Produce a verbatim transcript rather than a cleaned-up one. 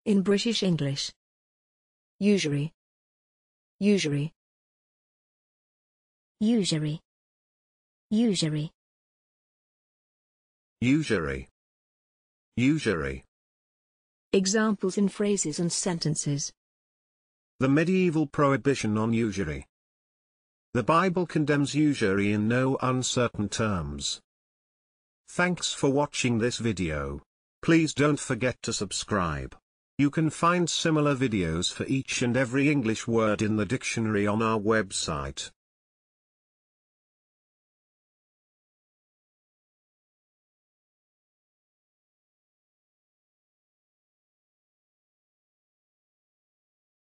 In British English. Usury. Usury. Usury. Usury. Usury. Usury. Examples in phrases and sentences. The medieval prohibition on usury. The Bible condemns usury in no uncertain terms. Thanks for watching this video. Please don't forget to subscribe. You can find similar videos for each and every English word in the dictionary on our website.